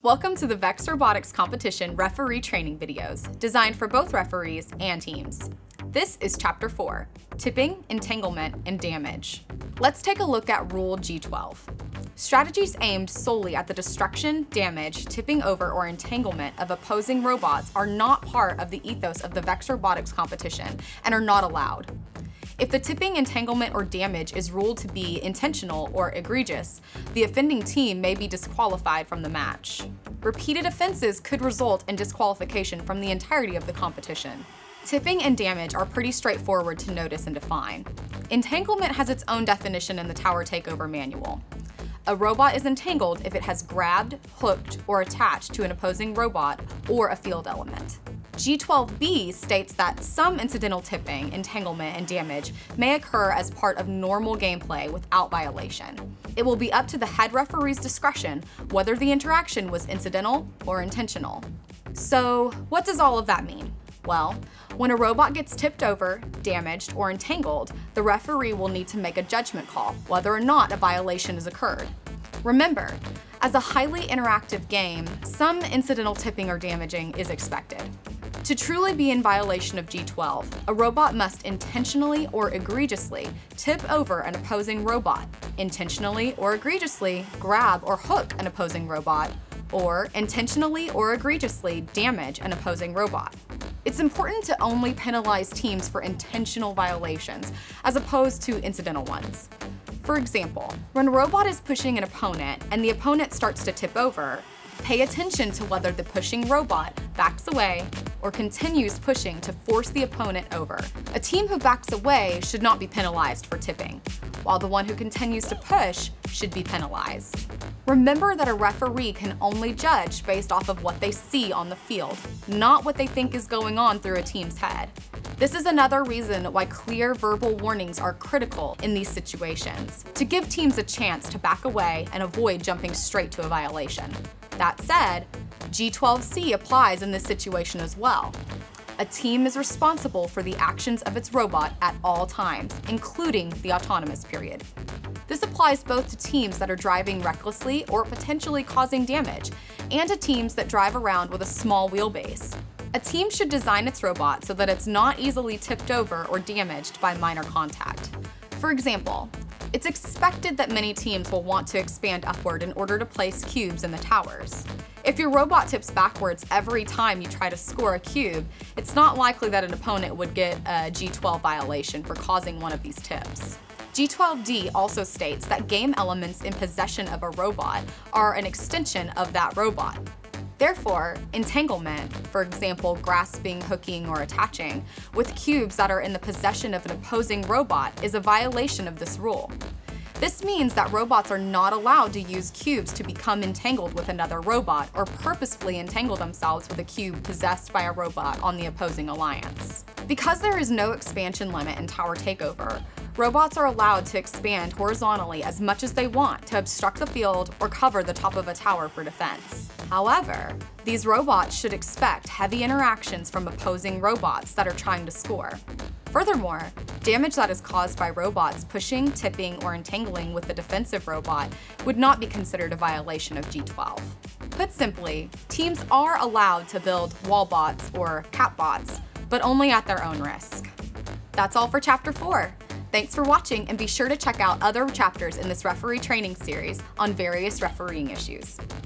Welcome to the VEX Robotics Competition referee training videos, designed for both referees and teams. This is Chapter 4, Tipping, Entanglement, and Damage. Let's take a look at Rule G12. Strategies aimed solely at the destruction, damage, tipping over, or entanglement of opposing robots are not part of the ethos of the VEX Robotics competition and are not allowed. If the tipping, entanglement, or damage is ruled to be intentional or egregious, the offending team may be disqualified from the match. Repeated offenses could result in disqualification from the entirety of the competition. Tipping and damage are pretty straightforward to notice and define. Entanglement has its own definition in the Tower Takeover manual. A robot is entangled if it has grabbed, hooked, or attached to an opposing robot or a field element. G12B states that some incidental tipping, entanglement, and damage may occur as part of normal gameplay without violation. It will be up to the head referee's discretion whether the interaction was incidental or intentional. So, what does all of that mean? Well, when a robot gets tipped over, damaged, or entangled, the referee will need to make a judgment call whether or not a violation has occurred. Remember, as a highly interactive game, some incidental tipping or damaging is expected. To truly be in violation of G12, a robot must intentionally or egregiously tip over an opposing robot, intentionally or egregiously grab or hook an opposing robot, or intentionally or egregiously damage an opposing robot. It's important to only penalize teams for intentional violations, as opposed to incidental ones. For example, when a robot is pushing an opponent and the opponent starts to tip over, pay attention to whether the pushing robot backs away or continues pushing to force the opponent over. A team who backs away should not be penalized for tipping, while the one who continues to push should be penalized. Remember that a referee can only judge based off of what they see on the field, not what they think is going on through a team's head. This is another reason why clear verbal warnings are critical in these situations, to give teams a chance to back away and avoid jumping straight to a violation. That said, G12C applies in this situation as well. A team is responsible for the actions of its robot at all times, including the autonomous period. This applies both to teams that are driving recklessly or potentially causing damage, and to teams that drive around with a small wheelbase. A team should design its robot so that it's not easily tipped over or damaged by minor contact. For example, it's expected that many teams will want to expand upward in order to place cubes in the towers. If your robot tips backwards every time you try to score a cube, it's not likely that an opponent would get a G12 violation for causing one of these tips. G12D also states that game elements in possession of a robot are an extension of that robot. Therefore, entanglement, for example, grasping, hooking, or attaching, with cubes that are in the possession of an opposing robot is a violation of this rule. This means that robots are not allowed to use cubes to become entangled with another robot or purposefully entangle themselves with a cube possessed by a robot on the opposing alliance. Because there is no expansion limit in Tower Takeover, robots are allowed to expand horizontally as much as they want to obstruct the field or cover the top of a tower for defense. However, these robots should expect heavy interactions from opposing robots that are trying to score. Furthermore, damage that is caused by robots pushing, tipping, or entangling with the defensive robot would not be considered a violation of G12. Put simply, teams are allowed to build wall bots or cat bots, but only at their own risk. That's all for Chapter 4. Thanks for watching, and be sure to check out other chapters in this referee training series on various refereeing issues.